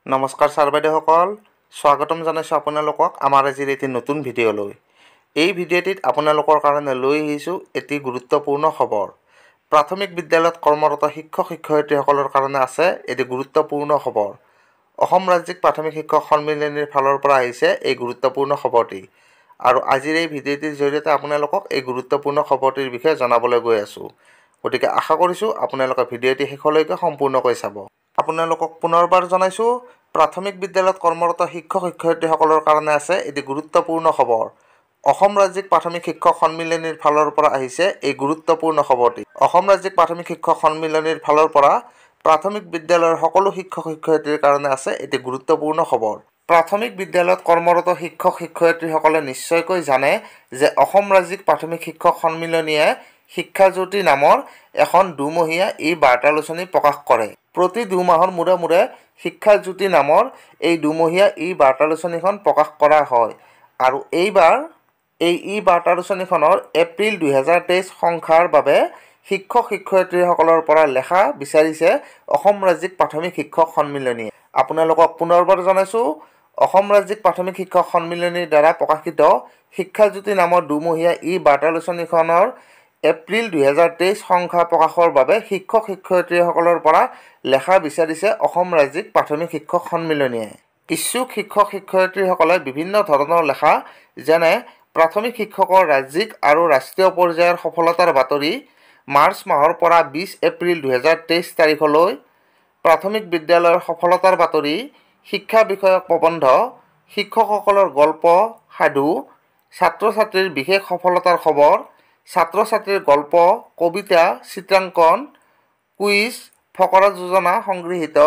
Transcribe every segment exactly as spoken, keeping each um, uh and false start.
নমস্কাৰ ছাৰ বাইদেউসকল, স্বাগতম জনাইছোঁ আপোনালোকক আমাৰ আজিৰ এটি নতুন ভিডিঅ'লৈ। এই ভিডিঅ'টিত আপোনালোকৰ কাৰণে লৈ আহিছোঁ এটি গুৰুত্বপূৰ্ণ খবৰ। প্ৰাথমিক বিদ্যালয়ত কৰ্মৰত শিক্ষক শিক্ষয়িত্ৰীসকলৰ কাৰণে আছে এটি গুৰুত্বপূৰ্ণ খবৰ। অসম ৰাজ্যিক প্ৰাথমিক শিক্ষক সন্মিলনীৰ ফালৰ পৰা আহিছে এই গুৰুত্বপূৰ্ণ খবৰটি। আৰু আজিৰ এই ভিডিঅ'টিৰ জৰিয়তে আপোনালোকক এই গুৰুত্বপূৰ্ণ খবৰটিৰ বিষয়ে জনাবলৈ গৈ আছোঁ। গতিকে আশা কৰিছোঁ আপোনালোকে ভিডিঅ'টি শেষলৈকে সম্পূৰ্ণকৈ চাব। আপোনালোকক পুনৰবাৰ জনাইছোঁ, প্ৰাথমিক বিদ্যালয়ত কৰ্মৰত শিক্ষক শিক্ষয়িত্ৰীসকলৰ কাৰণে আছে এটি গুৰুত্বপূৰ্ণ খবৰ। অসম ৰাজ্যিক প্ৰাথমিক শিক্ষক সন্মিলনীৰ ফালৰ পৰা আহিছে এই গুৰুত্বপূৰ্ণ খবৰটি। অসম ৰাজ্যিক প্ৰাথমিক শিক্ষক সন্মিলনীৰ ফালৰ পৰা প্ৰাথমিক বিদ্যালয়ৰ সকলো শিক্ষক শিক্ষয়িত্ৰীৰ কাৰণে আছে এটি গুৰুত্বপূৰ্ণ খবৰ। প্ৰাথমিক বিদ্যালয়ত কৰ্মৰত শিক্ষক শিক্ষয়িত্ৰীসকলে নিশ্চয়কৈ জানে যে অসম ৰাজ্যিক প্ৰাথমিক শিক্ষক সন্মিলনীয়ে শিক্ষাজ্যোতি নামৰ এখন দুমহীয়া ই বাৰ্তালোচনী প্ৰকাশ কৰে। প্ৰতি দুমাহৰ মূৰে মূৰে শিক্ষাজ্যোতি নামৰ এই দুমহীয়া ই বাৰ্তালোচনীখন প্ৰকাশ কৰা হয়। আৰু এইবাৰ এই ই বাৰ্তালোচনীখনৰ এপ্ৰিল দুহেজাৰ তেইছ সংখ্যাৰ বাবে শিক্ষক শিক্ষয়িত্ৰীসকলৰ পৰা লেখা বিচাৰিছে অসম ৰাজ্যিক প্ৰাথমিক শিক্ষক সন্মিলনীয়ে। আপোনালোকক পুনৰবাৰ জনাইছোঁ, অসম ৰাজ্যিক প্ৰাথমিক শিক্ষক সন্মিলনীৰ দ্বাৰা প্ৰকাশিত শিক্ষাজ্যোতি নামৰ দুমহীয়া ই বাৰ্তালোচনীখনৰ এপ্ৰিল দুহেজাৰ তেইছ সংখ্যা প্ৰকাশৰ বাবে শিক্ষক শিক্ষয়িত্ৰীসকলৰ পৰা লেখা বিচাৰিছে অসম ৰাজ্যিক প্ৰাথমিক শিক্ষক সন্মিলনীয়ে। ইচ্ছুক শিক্ষক শিক্ষয়িত্ৰীসকলে বিভিন্ন ধৰণৰ লেখা, যেনে প্ৰাথমিক শিক্ষকৰ ৰাজ্যিক আৰু ৰাষ্ট্ৰীয় পৰ্যায়ৰ সফলতাৰ বাতৰি মাৰ্চ মাহৰ পৰা বিছ এপ্ৰিল দুহেজাৰ তেইছ তাৰিখলৈ, প্ৰাথমিক বিদ্যালয়ৰ সফলতাৰ বাতৰি, শিক্ষা বিষয়ক প্ৰবন্ধ, শিক্ষকসকলৰ গল্প সাধু, ছাত্ৰ ছাত্ৰীৰ বিশেষ সফলতাৰ খবৰ, ছাত্ৰ ছাত্ৰীৰ গল্প, কবিতা, চিত্ৰাংকন, কুইজ, ফকৰা যোজনা সংগৃহীত,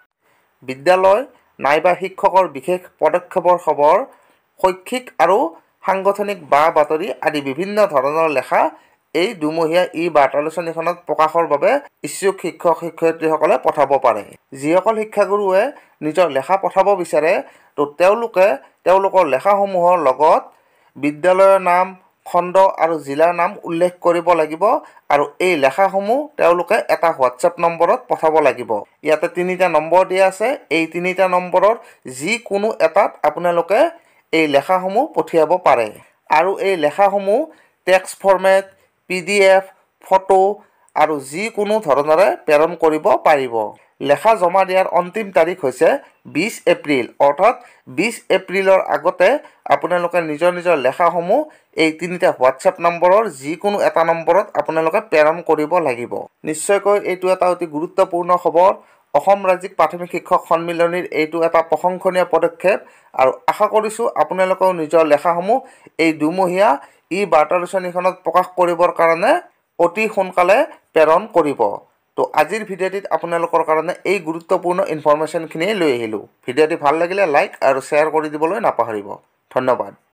বিদ্যালয় নাইবা শিক্ষকৰ বিশেষ পদক্ষেপৰ খবৰ, শৈক্ষিক আৰু সাংগঠনিক বা বাতৰি আদি বিভিন্ন ধৰণৰ লেখা এই দুমহীয়া ই বাৰ্তালোচনীখনত প্ৰকাশৰ বাবে ইচ্ছুক শিক্ষক শিক্ষয়িত্ৰীসকলে পঠাব পাৰে। যিসকল শিক্ষাগুৰুৱে নিজৰ লেখা পঠাব বিচাৰে, তো তেওঁলোকে তেওঁলোকৰ লেখাসমূহৰ লগত বিদ্যালয়ৰ নাম, খণ্ড আৰু জিলাৰ নাম উল্লেখ কৰিব লাগিব। আৰু এই লেখাসমূহ তেওঁলোকে এটা হোৱাটছএপ নম্বৰত পঠাব লাগিব। ইয়াতে তিনিটা নম্বৰ দিয়া আছে। এই তিনিটা নম্বৰৰ যিকোনো এটাত আপোনালোকে এই লেখাসমূহ পঠিয়াব পাৰে। আৰু এই লেখাসমূহ text format, P D F, photo আৰু যিকোনো ধৰণেৰে প্ৰেৰণ কৰিব পাৰিব। লেখা জমা দিয়াৰ অন্তিম তাৰিখ হৈছে বিছ এপ্ৰিল, অৰ্থাৎ বিছ এপ্ৰিলৰ আগতে আপোনালোকে নিজৰ নিজৰ লেখাসমূহ এই তিনিটা হোৱাটছএপ নম্বৰৰ যিকোনো এটা নম্বৰত আপোনালোকে প্ৰেৰণ কৰিব লাগিব। নিশ্চয়কৈ এইটো এটা অতি গুৰুত্বপূৰ্ণ খবৰ। অসম ৰাজ্যিক প্ৰাথমিক শিক্ষক সন্মিলনীৰ এইটো এটা প্ৰশংসনীয় পদক্ষেপ। আৰু আশা কৰিছোঁ আপোনালোকেও নিজৰ লেখাসমূহ এই দুমহীয়া ই বাৰ্তালোচনীখনত প্ৰকাশ কৰিবৰ কাৰণে অতি সোনকালে প্ৰেৰণ কৰিব। তো আজিৰ ভিডিঅ'টিত আপোনালোকৰ কাৰণে এই গুৰুত্বপূৰ্ণ ইনফৰমেশ্যনখিনিয়ে লৈ আহিলোঁ। ভিডিঅ'টি ভাল লাগিলে লাইক আৰু শ্বেয়াৰ কৰি দিবলৈ নাপাহৰিব। ধন্যবাদ।